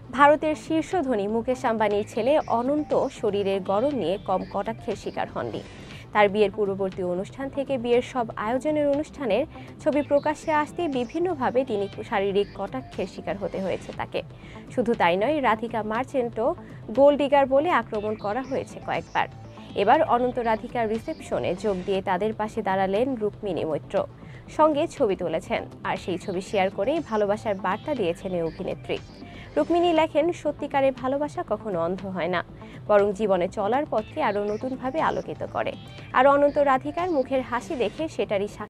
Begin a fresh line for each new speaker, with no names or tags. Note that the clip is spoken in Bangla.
ভারতের শীর্ষ ধনী মুকেশ আম্বানির ছেলে অনন্ত শরীরের গড়ন নিয়ে কম কটাক্ষের শিকার হননি। তার বিয়ের পূর্ববর্তী অনুষ্ঠান থেকে বিয়ের সব আয়োজনের অনুষ্ঠানের ছবি প্রকাশ্যে আসতেই বিভিন্নভাবে তিনি শারীরিক কটাক্ষের শিকার হতে হয়েছে তাকে। শুধু তাই নয়, রাধিকা মার্চেন্টও গোল্ড ডিগার বলে আক্রমণ করা হয়েছে কয়েকবার। এবার অনন্ত রাধিকার রিসেপশনে যোগ দিয়ে তাদের পাশে দাঁড়ালেন রুক্মিণী মৈত্র, সঙ্গে ছবি তুলেছেন। আর সেই ছবি শেয়ার করেই ভালোবাসার বার্তা দিয়েছেন এই অভিনেত্রী। রুক্মিণী লেখেন, সত্যিকারের ভালোবাসা কখনো অন্ধ হয় না, বরং জীবনে চলার পথকে আরও নতুনভাবে আলোকিত করে। আর অনন্ত রাধিকার মুখের হাসি দেখে সেটারই